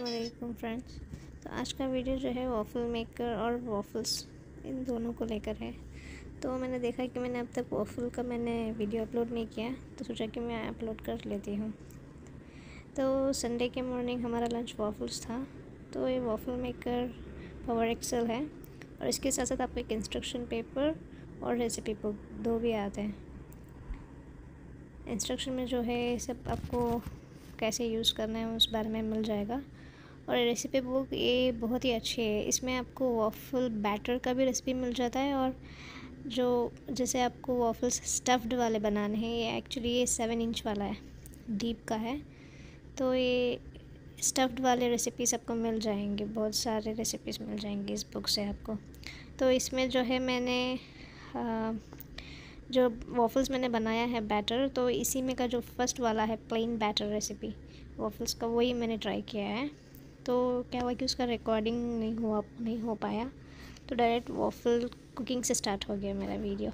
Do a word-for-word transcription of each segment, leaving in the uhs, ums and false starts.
अस्सलाम फ्रेंड्स। तो आज का वीडियो जो है वॉफ़ल मेकर और वॉफ़ल्स इन दोनों को लेकर है। तो मैंने देखा कि मैंने अब तक वॉफ़ल का मैंने वीडियो अपलोड नहीं किया, तो सोचा कि मैं अपलोड कर लेती हूँ। तो संडे के मॉर्निंग हमारा लंच वॉफ़ल्स था। तो ये वॉफ़ल मेकर पावर एक्सेल है और इसके साथ साथ आपको एक इंस्ट्रक्शन पेपर और रेसिपी बुक दो भी आते हैं। इंस्ट्रक्शन में जो है सब आपको कैसे यूज़ करना है उस बारे में मिल जाएगा। और रेसिपी बुक ये बहुत ही अच्छी है। इसमें आपको वॉफ़ल बैटर का भी रेसिपी मिल जाता है, और जो जैसे आपको वॉफ़ल्स स्टफ़्ड वाले बनाने हैं, ये एक्चुअली ये सेवन इंच वाला है, डीप का है। तो ये स्टफ़्ड वाले रेसिपीज़ आपको मिल जाएंगे, बहुत सारे रेसिपीज़ मिल जाएंगे इस बुक से आपको। तो इसमें जो है मैंने आ, जो वॉफ़ल्स मैंने बनाया है बैटर, तो इसी में का जो फर्स्ट वाला है प्लेन बैटर रेसिपी वॉफ़ल्स का, वही मैंने ट्राई किया है। तो क्या हुआ कि उसका रिकॉर्डिंग नहीं हुआ नहीं हो पाया, तो डायरेक्ट वॉफ़ल कुकिंग से स्टार्ट हो गया मेरा वीडियो।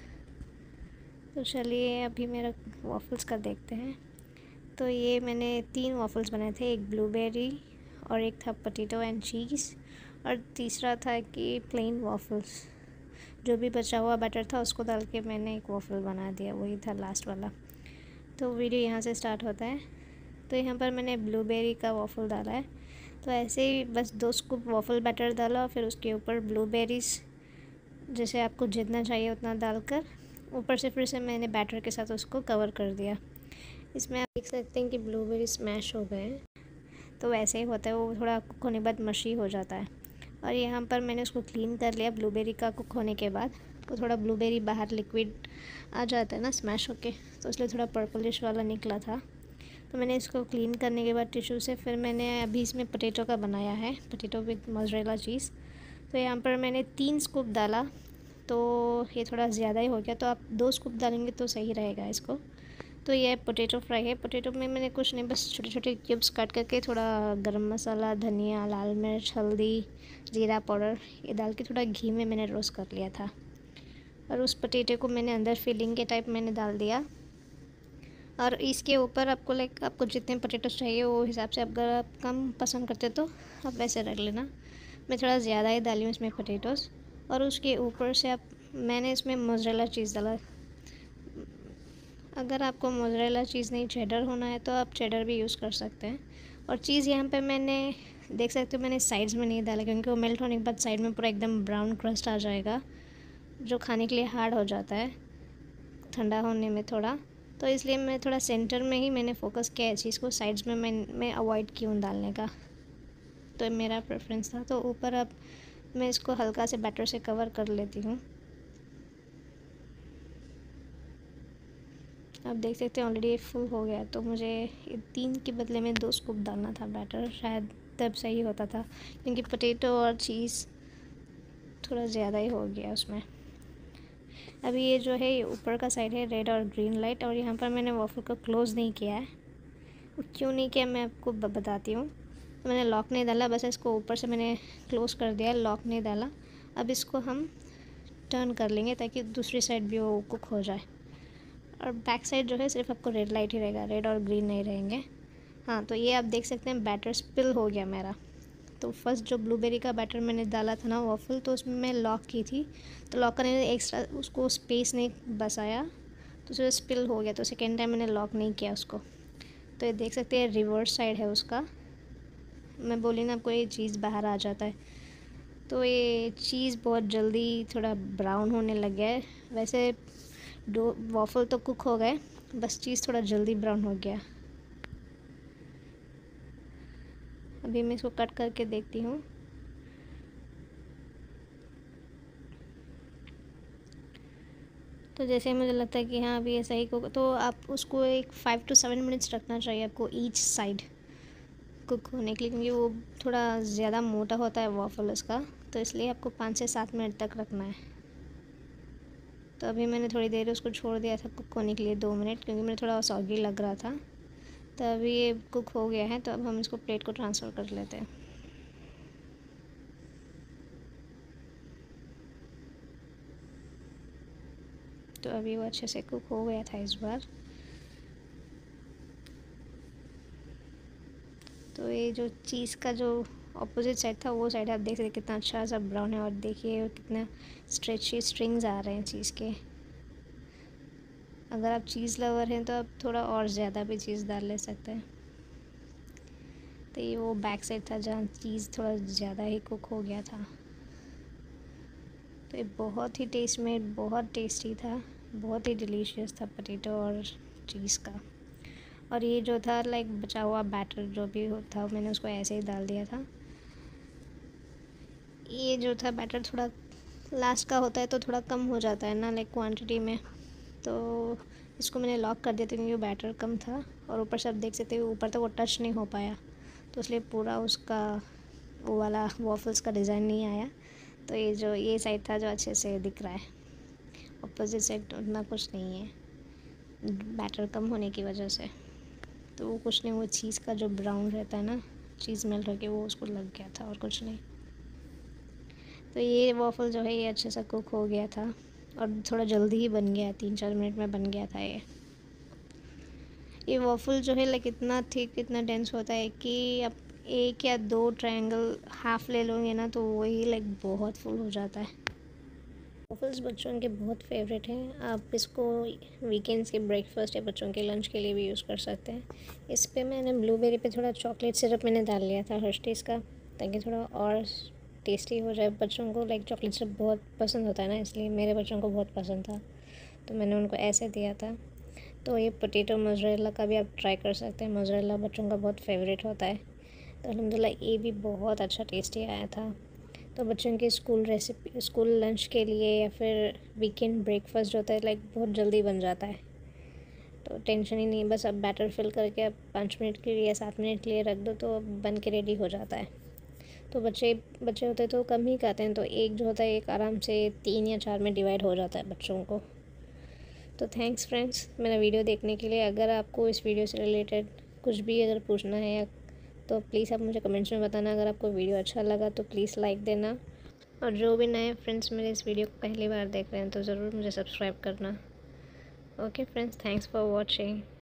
तो चलिए अभी मेरा वॉफ़ल्स का देखते हैं। तो ये मैंने तीन वॉफ़ल्स बनाए थे, एक ब्लूबेरी और एक था पोटैटो एंड चीज़, और तीसरा था कि प्लेन वॉफ़ल्स। जो भी बचा हुआ बैटर था उसको डाल के मैंने एक वॉफ़ल बना दिया, वही था लास्ट वाला। तो वीडियो यहाँ से स्टार्ट होता है। तो यहाँ पर मैंने ब्लूबेरी का वॉफ़ल डाला है। तो ऐसे ही बस दो स्कूप वॉफ़ल बैटर डाला, फिर उसके ऊपर ब्लूबेरीज़ जैसे आपको जितना चाहिए उतना डालकर ऊपर से फिर से मैंने बैटर के साथ उसको कवर कर दिया। इसमें आप देख सकते हैं कि ब्लूबेरी स्मैश हो गए हैं। तो वैसे ही होता है, वो थोड़ा कुक होने के बाद मशी हो जाता है। और यहाँ पर मैंने उसको क्लीन कर लिया ब्लूबेरी का कुक होने के बाद। तो थोड़ा ब्लूबेरी बाहर लिक्विड आ जाता है ना स्मैश होके, तो इसलिए थोड़ा पर्पलिश वाला निकला था। तो मैंने इसको क्लीन करने के बाद टिश्यू से फिर मैंने अभी इसमें पोटैटो का बनाया है, पोटैटो विद मोज़रेला चीज़। तो यहाँ पर मैंने तीन स्कूप डाला, तो ये थोड़ा ज़्यादा ही हो गया, तो आप दो स्कूप डालेंगे तो सही रहेगा इसको। तो ये पोटैटो फ्राई है। पोटैटो में मैंने कुछ नहीं, बस छोटे छोटे क्यूब्स काट करके थोड़ा गरम मसाला, धनिया, लाल मिर्च, हल्दी, जीरा पाउडर ये डाल के थोड़ा घी में मैंने रोस्ट कर लिया था। और उस पोटैटो को मैंने अंदर फिलिंग के टाइप मैंने डाल दिया। और इसके ऊपर आपको लाइक आपको जितने पोटैटोस चाहिए वो हिसाब से, अगर आप कम पसंद करते तो आप वैसे रख लेना। मैं थोड़ा ज़्यादा ही डाली हूँ इसमें पोटैटोस। और उसके ऊपर से आप मैंने इसमें मोज़रेला चीज़ डाला। अगर आपको मोज़रेला चीज़ नहीं चेडर होना है तो आप चेडर भी यूज़ कर सकते हैं। और चीज़ यहाँ पे मैंने देख सकते हो मैंने साइड्स में नहीं डाला, क्योंकि वो मेल्ट होने के बाद साइड में पूरा एकदम ब्राउन क्रस्ट आ जाएगा, जो खाने के लिए हार्ड हो जाता है ठंडा होने में थोड़ा। तो इसलिए मैं थोड़ा सेंटर में ही मैंने फ़ोकस किया है चीज़ को, साइड्स में मैं मैं अवॉइड की हूँ डालने का। तो मेरा प्रेफरेंस था। तो ऊपर अब मैं इसको हल्का से बैटर से कवर कर लेती हूँ। आप देख सकते हैं ऑलरेडी फुल हो गया, तो मुझे तीन के बदले में दो स्कूप डालना था बैटर, शायद तब सही होता था, क्योंकि पोटैटो और चीज़ थोड़ा ज़्यादा ही हो गया उसमें। अभी ये जो है ये ऊपर का साइड है रेड और ग्रीन लाइट, और यहाँ पर मैंने वॉफ़ल को क्लोज़ नहीं किया है। क्यों नहीं किया मैं आपको बताती हूँ। तो मैंने लॉक नहीं डाला, बस इसको ऊपर से मैंने क्लोज़ कर दिया, लॉक नहीं डाला। अब इसको हम टर्न कर लेंगे ताकि दूसरी साइड भी वो कुक हो जाए। और बैक साइड जो है सिर्फ आपको रेड लाइट ही रहेगा, रेड और ग्रीन नहीं रहेंगे। हाँ, तो ये आप देख सकते हैं बैटर स्पिल हो गया मेरा। तो फर्स्ट जो ब्लूबेरी का बैटर मैंने डाला था ना वॉफ़ल, तो उसमें मैं लॉक की थी, तो लॉक करने में एक्स्ट्रा उसको स्पेस नहीं बसाया, तो उसमें स्पिल हो गया। तो सेकेंड टाइम मैंने लॉक नहीं किया उसको। तो ये देख सकते हैं रिवर्स साइड है उसका। मैं बोली ना आपको ये चीज़ बाहर आ जाता है। तो ये चीज़ बहुत जल्दी थोड़ा ब्राउन होने लग गया है। वैसे दो वॉफ़ल तो कुक हो गए, बस चीज़ थोड़ा जल्दी ब्राउन हो गया। अभी मैं इसको कट करके देखती हूँ। तो जैसे मुझे लगता है कि हाँ अभी ऐसा ही कुक, तो आप उसको एक फ़ाइव टू सेवन मिनट्स रखना चाहिए आपको ईच साइड कुक होने के लिए, क्योंकि वो थोड़ा ज़्यादा मोटा होता है वॉफ़ल उसका, तो इसलिए आपको पाँच से सात मिनट तक रखना है। तो अभी मैंने थोड़ी देर उसको छोड़ दिया था कुक होने के लिए, दो मिनट, क्योंकि मुझे थोड़ा सॉगी लग रहा था। तो अभी ये कुक हो गया है, तो अब हम इसको प्लेट को ट्रांसफ़र कर लेते हैं। तो अभी वो अच्छे से कुक हो गया था इस बार। तो ये जो चीज़ का जो अपोजिट साइड था वो साइड आप देख सकते कितना अच्छा सा ब्राउन है, और देखिए कितना स्ट्रेची स्ट्रिंग्स आ रहे हैं चीज़ के। अगर आप चीज़ लवर हैं तो आप थोड़ा और ज़्यादा भी चीज़ डाल ले सकते हैं। तो ये वो बैक साइड था जहाँ चीज़ थोड़ा ज़्यादा ही कुक हो गया था। तो ये बहुत ही टेस्ट में बहुत टेस्टी था, बहुत ही डिलीशियस था पोटैटो और चीज़ का। और ये जो था लाइक बचा हुआ बैटर जो भी था मैंने उसको ऐसे ही डाल दिया था। ये जो था बैटर थोड़ा लास्ट का होता है तो थोड़ा कम हो जाता है ना लाइक क्वांटिटी में, तो इसको मैंने लॉक कर दिया था क्योंकि बैटर कम था। और ऊपर से आप देख सकते हो ऊपर तक वो टच नहीं हो पाया, तो इसलिए पूरा उसका वो वाला वॉफल्स का डिज़ाइन नहीं आया। तो ये जो ये साइड था जो अच्छे से दिख रहा है, अपोजिट साइड उतना कुछ नहीं है बैटर कम होने की वजह से। तो वो कुछ नहीं, वो चीज़ का जो ब्राउन रहता है ना, चीज़ मेल्ट होके वो उसको लग गया था और कुछ नहीं। तो ये वॉफल जो है ये अच्छे से कुक हो गया था और थोड़ा जल्दी ही बन गया, तीन चार मिनट में बन गया था ये। ये वॉफल जो है लाइक इतना थिक इतना डेंस होता है कि आप एक या दो ट्रायंगल हाफ ले लोगे ना तो वही लाइक बहुत फुल हो जाता है। वॉफल्स बच्चों के बहुत फेवरेट हैं। आप इसको वीकेंड्स के ब्रेकफास्ट या बच्चों के लंच के लिए भी यूज़ कर सकते हैं। इस पे मैंने ब्लूबेरी पे थोड़ा चॉकलेट सिरप मैंने डाल लिया था हर्शीज़ का, ताकि थोड़ा और टेस्टी हो जाए। बच्चों को लाइक चॉकलेट सिरप बहुत पसंद होता है ना, इसलिए मेरे बच्चों को बहुत पसंद था तो मैंने उनको ऐसे दिया था। तो ये पोटैटो मोज़रेला का भी आप ट्राई कर सकते हैं, मोज़रेला बच्चों का बहुत फेवरेट होता है। तो अल्हम्दुलिल्लाह ये भी बहुत अच्छा टेस्टी आया था। तो बच्चों के स्कूल रेसिपी स्कूल लंच के लिए या फिर वीकेंड ब्रेकफास्ट जो होता है लाइक बहुत जल्दी बन जाता है, तो टेंशन ही नहीं। बस अब बैटर फिल करके अब पाँच मिनट के लिए या सात मिनट के लिए रख दो तो बन के रेडी हो जाता है। तो बच्चे बच्चे होते तो कम ही खाते हैं, तो एक जो होता है एक आराम से तीन या चार में डिवाइड हो जाता है बच्चों को। तो थैंक्स फ्रेंड्स मेरा वीडियो देखने के लिए। अगर आपको इस वीडियो से रिलेटेड कुछ भी अगर पूछना है या तो प्लीज़ आप मुझे कमेंट्स में बताना। अगर आपको वीडियो अच्छा लगा तो प्लीज़ लाइक देना, और जो भी नए फ्रेंड्स मेरे इस वीडियो को पहली बार देख रहे हैं तो ज़रूर मुझे सब्सक्राइब करना। Okay friends, thanks for watching.